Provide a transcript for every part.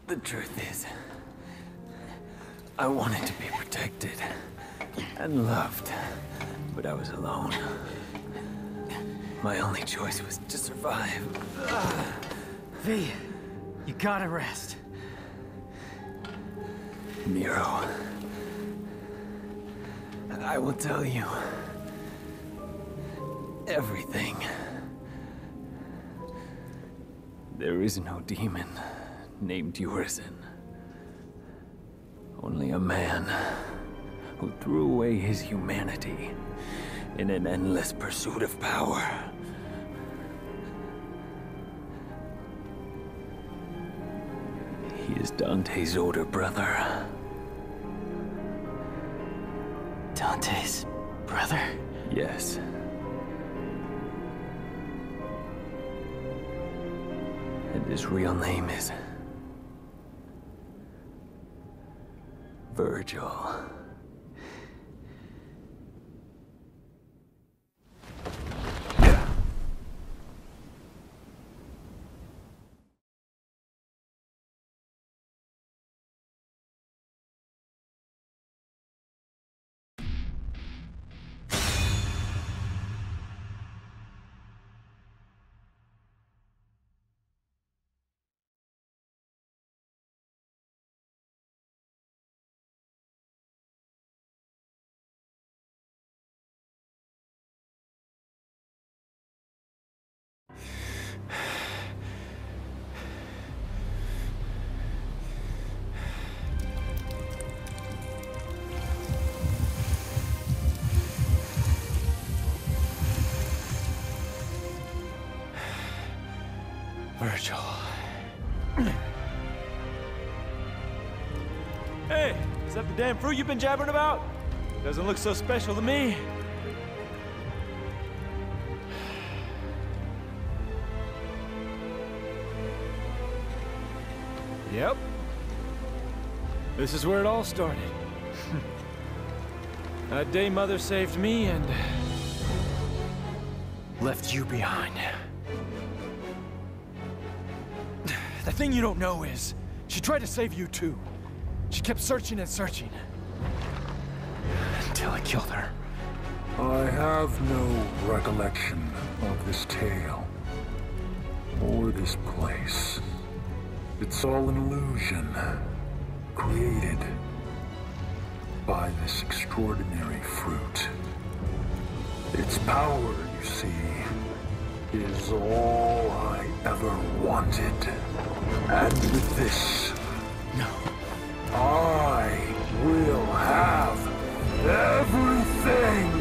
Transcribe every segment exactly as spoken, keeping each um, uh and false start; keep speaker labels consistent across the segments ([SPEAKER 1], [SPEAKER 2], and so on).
[SPEAKER 1] The truth is, I wanted to be protected and loved, but I was alone. My only choice was to survive.
[SPEAKER 2] V, you gotta rest.
[SPEAKER 1] Nero, I will tell you everything. There is no demon named Urizen. Only a man who threw away his humanity in an endless pursuit of power. He is Dante's older brother.
[SPEAKER 2] Dante's brother?
[SPEAKER 1] Yes. And his real name is Virgil.
[SPEAKER 3] Virgil. Hey, is that the damn fruit you've been jabbering about? Doesn't look so special to me. Yep. This is where it all started. That day Mother saved me and left you behind. The thing you don't know is, she tried to save you too. She kept searching and searching. Until I killed her.
[SPEAKER 4] I have no recollection of this tale. Or this place. It's all an illusion. Created by this extraordinary fruit. Its power, you see, is all I ever wanted. And with this,
[SPEAKER 3] No.
[SPEAKER 4] I will have everything!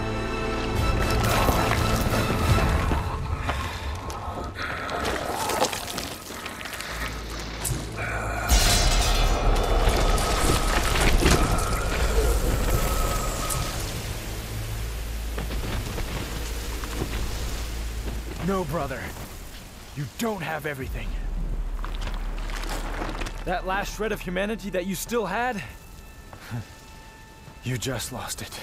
[SPEAKER 3] No, brother. You don't have everything. That last shred of humanity that you still had, you just lost it.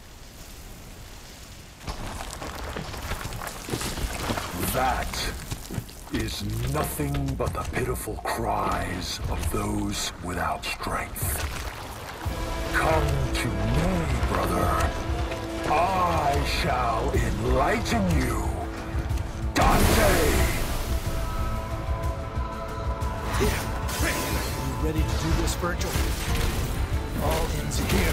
[SPEAKER 4] That is nothing but the pitiful cries of those without strength. Come to me, brother. I shall enlighten you. Dante!
[SPEAKER 3] You ready to do this, Virgil? All ends here.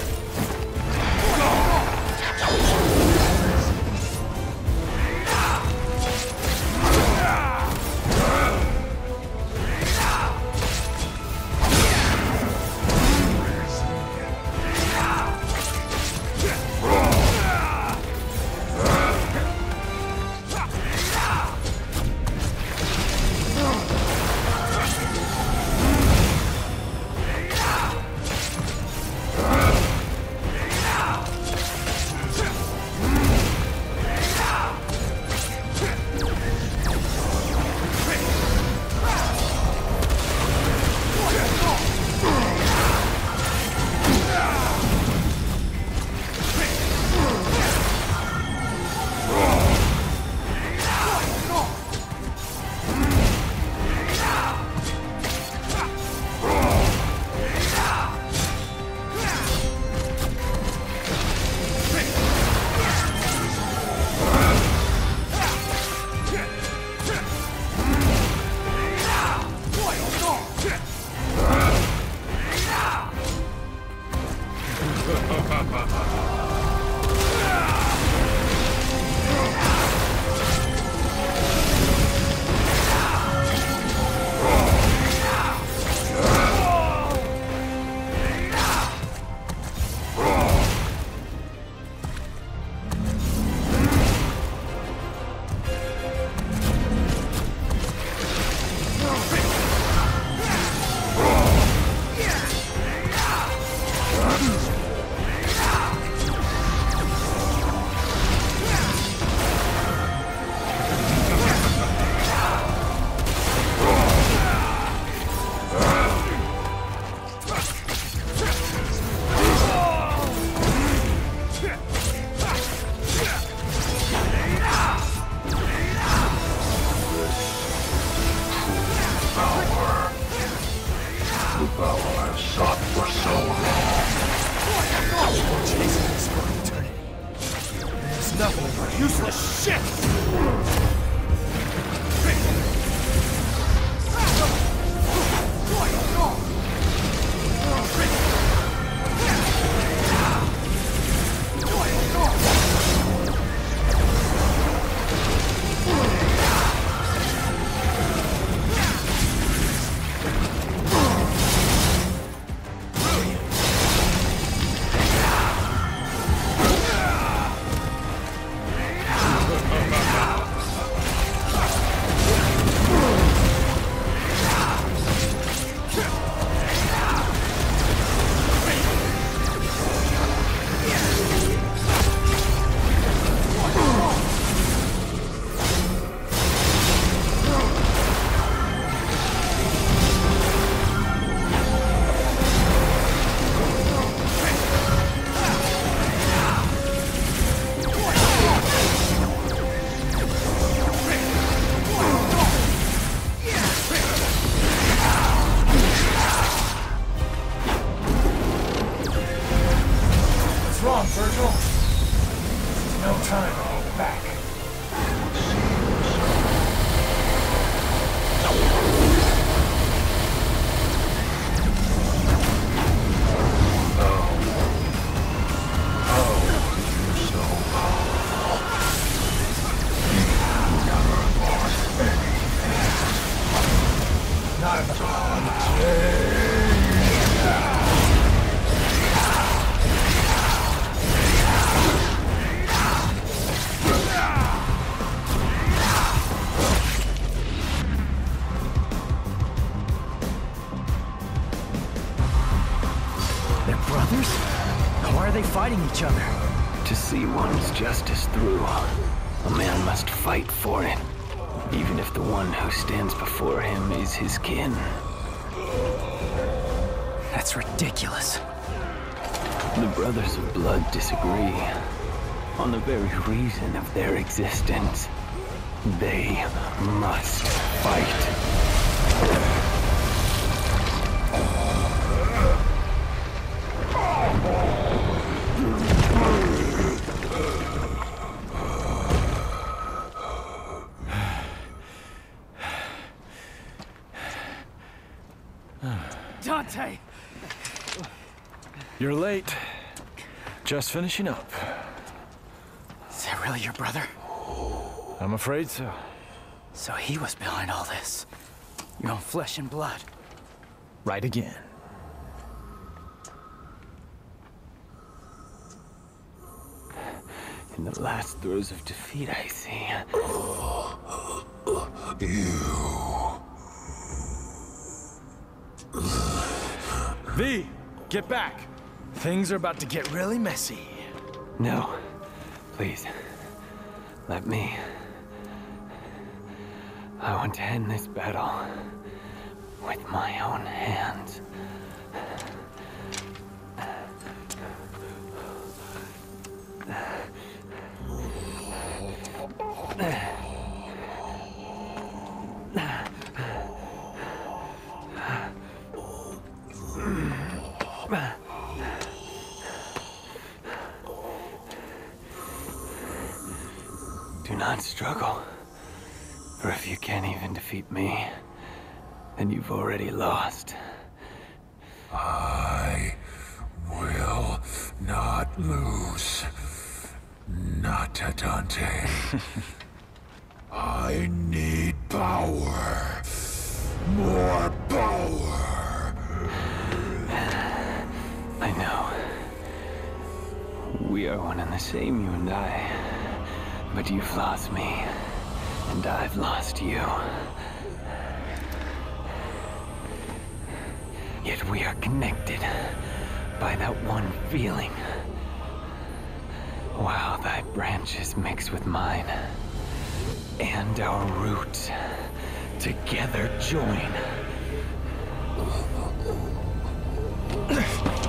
[SPEAKER 3] Useless shit!
[SPEAKER 2] Fighting each other.
[SPEAKER 1] To see one's justice through, a man must fight for it, even if the one who stands before him is his kin.
[SPEAKER 2] That's ridiculous.
[SPEAKER 1] The Brothers of Blood disagree on the very reason of their existence. They must fight.
[SPEAKER 2] Dante!
[SPEAKER 3] You're late. Just finishing up.
[SPEAKER 2] Is that really your brother?
[SPEAKER 3] I'm afraid so.
[SPEAKER 2] So he was behind all this. Your own flesh and blood.
[SPEAKER 3] Right again.
[SPEAKER 1] In the last throes of defeat, I see.
[SPEAKER 4] You...
[SPEAKER 3] V, get back. Things are about to get really messy.
[SPEAKER 1] No. Please. Let me. I want to end this battle with my own hands. Do not struggle, for if you can't even defeat me, then you've already lost.
[SPEAKER 4] I will not lose. Not to Dante. I need power. More power.
[SPEAKER 1] I know. We are one and the same, you and I. But you've lost me, and I've lost you. Yet we are connected by that one feeling. While thy branches mix with mine, and our roots together join.